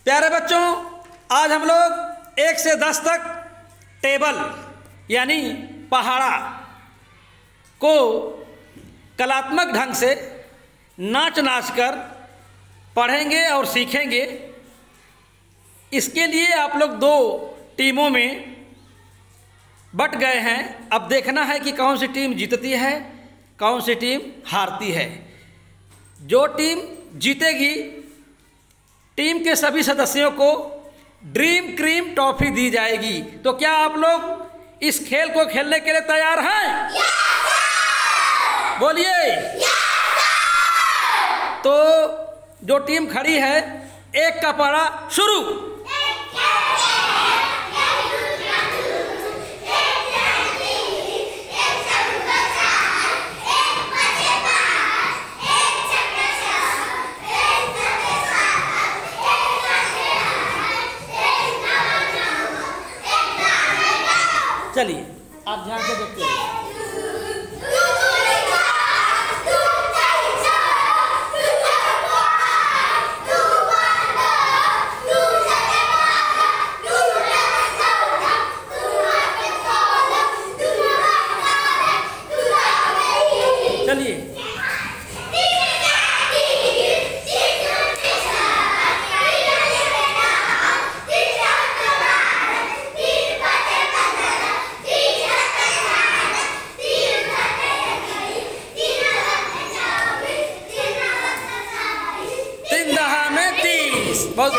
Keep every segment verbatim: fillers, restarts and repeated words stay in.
प्यारे बच्चों, आज हम लोग एक से दस तक टेबल यानी पहाड़ा को कलात्मक ढंग से नाच नाच कर पढ़ेंगे और सीखेंगे। इसके लिए आप लोग दो टीमों में बट गए हैं। अब देखना है कि कौन सी टीम जीतती है, कौन सी टीम हारती है। जो टीम जीतेगी, टीम के सभी सदस्यों को ड्रीम क्रीम टॉफी दी जाएगी। तो क्या आप लोग इस खेल को खेलने के लिए तैयार हैं? बोलिए। तो जो टीम खड़ी है, एक का पहरा शुरू। चलिए आप ध्यान से देखते हैं। चलिए बहुत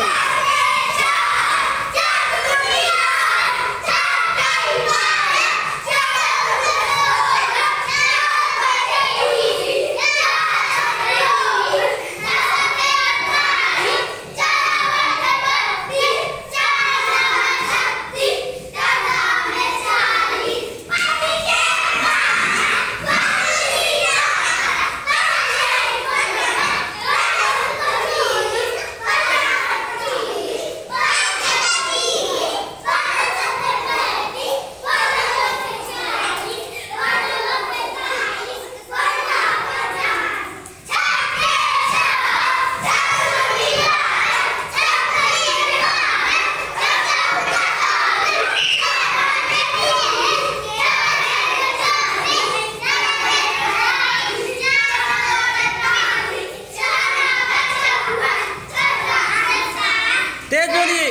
तेज बोलिए।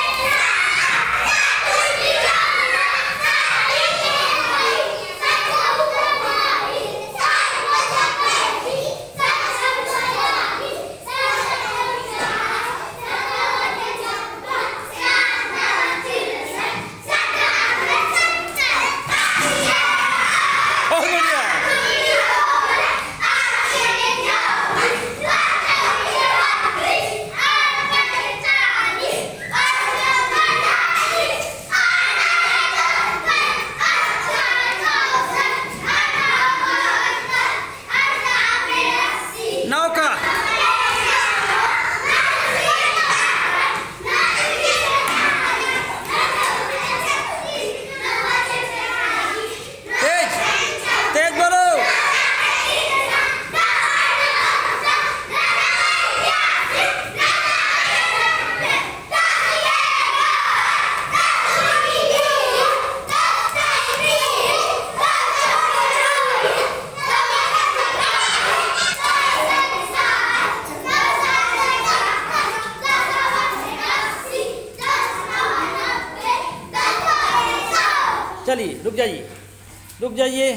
चलिए रुक जाइए, रुक जाइए।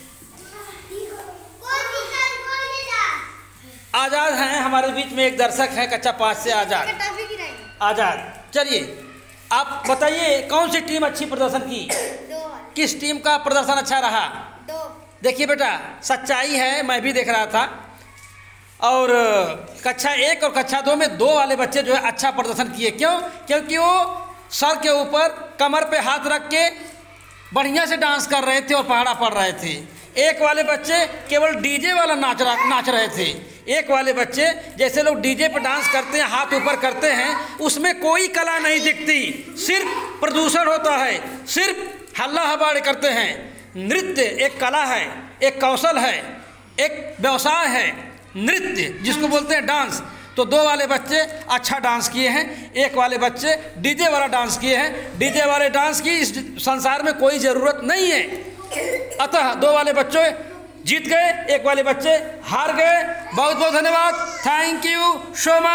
आजाद हैं हमारे बीच में, एक दर्शक है कक्षा पाँच से आजाद। आजाद चलिए आप बताइए, कौन सी टीम अच्छी प्रदर्शन की? किस टीम का प्रदर्शन अच्छा रहा? देखिए बेटा, सच्चाई है, मैं भी देख रहा था। और कक्षा एक और कक्षा दो में दो वाले बच्चे जो है अच्छा प्रदर्शन किए। क्यों? क्योंकि वो सर के ऊपर कमर पे हाथ रख के बढ़िया से डांस कर रहे थे और पहाड़ा पढ़ रहे थे। एक वाले बच्चे केवल डीजे वाला नाच नाच रहे थे। एक वाले बच्चे जैसे लोग डीजे पे डांस करते हैं, हाथ ऊपर करते हैं, उसमें कोई कला नहीं दिखती, सिर्फ प्रदूषण होता है, सिर्फ हल्ला हबाड़े करते हैं। नृत्य एक कला है, एक कौशल है, एक व्यवसाय है। नृत्य जिसको बोलते हैं डांस, तो दो वाले बच्चे अच्छा डांस किए हैं, एक वाले बच्चे डीजे वाला डांस किए हैं। डीजे वाले डांस की इस संसार में कोई ज़रूरत नहीं है, अतः दो वाले बच्चे जीत गए, एक वाले बच्चे हार गए। बहुत बहुत धन्यवाद, थैंक यू सो मच।